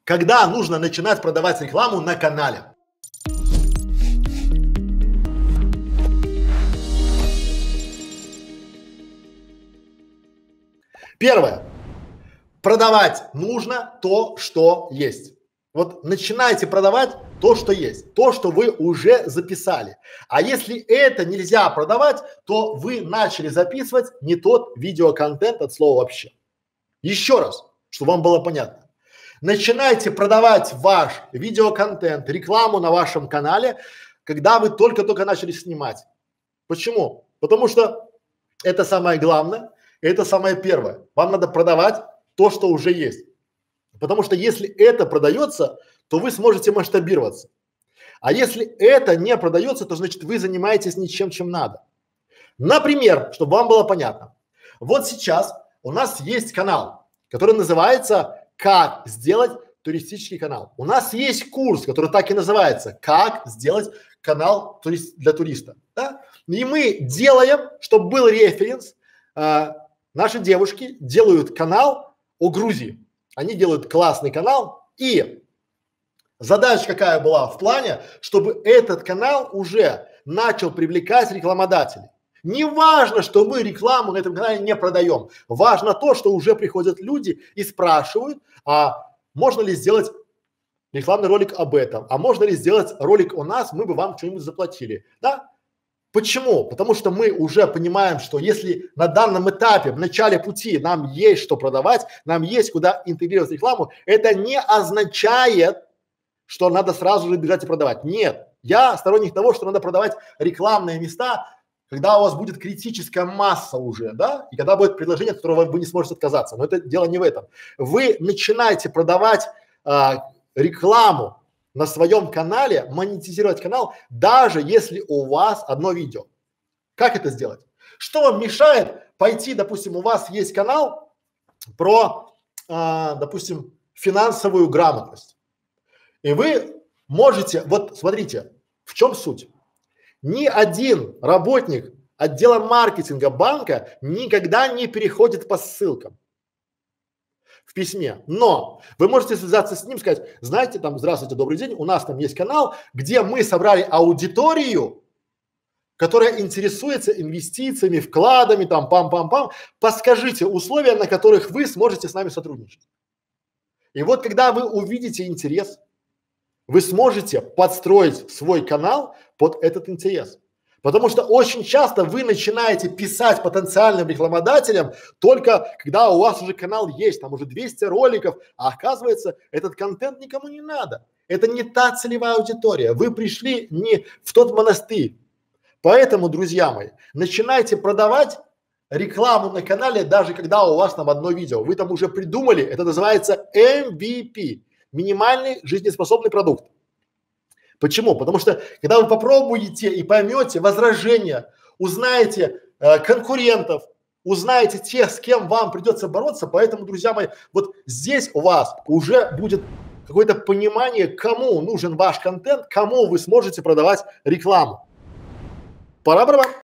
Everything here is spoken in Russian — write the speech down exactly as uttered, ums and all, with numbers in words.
Когда нужно начинать продавать рекламу на канале? Первое. Продавать нужно то, что есть. Вот начинайте продавать то, что есть, то, что вы уже записали. А если это нельзя продавать, то вы начали записывать не тот видеоконтент от слова вообще. Еще раз, чтобы вам было понятно. Начинайте продавать ваш видеоконтент, рекламу на вашем канале, когда вы только-только начали снимать. Почему? Потому что это самое главное, это самое первое. Вам надо продавать то, что уже есть. Потому что если это продается, то вы сможете масштабироваться. А если это не продается, то значит вы занимаетесь ничем, чем надо. Например, чтобы вам было понятно. Вот сейчас у нас есть канал, который называется «Как сделать туристический канал». У нас есть курс, который так и называется «Как сделать канал турист, для туриста». Да? И мы делаем, чтобы был референс, э, наши девушки делают канал о Грузии. Они делают классный канал, и задача какая была в плане, чтобы этот канал уже начал привлекать рекламодателей. Не важно, что мы рекламу на этом канале не продаем. Важно то, что уже приходят люди и спрашивают, а можно ли сделать рекламный ролик об этом, а можно ли сделать ролик о нас, мы бы вам что-нибудь заплатили, да? Почему? Потому что мы уже понимаем, что если на данном этапе, в начале пути нам есть что продавать, нам есть куда интегрировать рекламу, это не означает, что надо сразу же бежать и продавать. Нет, я сторонник того, что надо продавать рекламные места, когда у вас будет критическая масса уже, да, и когда будет предложение, от которого вы не сможете отказаться. Но это дело не в этом. Вы начинаете продавать а, рекламу на своем канале, монетизировать канал, даже если у вас одно видео. Как это сделать? Что вам мешает пойти, допустим, у вас есть канал про, а, допустим, финансовую грамотность. И вы можете, вот смотрите, в чем суть. Ни один работник отдела маркетинга банка никогда не переходит по ссылкам в письме. Но вы можете связаться с ним, сказать, знаете, там, здравствуйте, добрый день, у нас там есть канал, где мы собрали аудиторию, которая интересуется инвестициями, вкладами, там, пам-пам-пам. Подскажите условия, на которых вы сможете с нами сотрудничать. И вот когда вы увидите интерес, вы сможете подстроить свой канал под этот интерес. Потому что очень часто вы начинаете писать потенциальным рекламодателям только когда у вас уже канал есть, там уже двести роликов, а оказывается этот контент никому не надо. Это не та целевая аудитория. Вы пришли не в тот монастырь. Поэтому, друзья мои, начинайте продавать рекламу на канале, даже когда у вас там одно видео. Вы там уже придумали, это называется эм ви пи. Минимальный жизнеспособный продукт. Почему? Потому что когда вы попробуете и поймете возражения, узнаете э, конкурентов, узнаете тех, с кем вам придется бороться, поэтому, друзья мои, вот здесь у вас уже будет какое-то понимание, кому нужен ваш контент, кому вы сможете продавать рекламу. Пора, пора.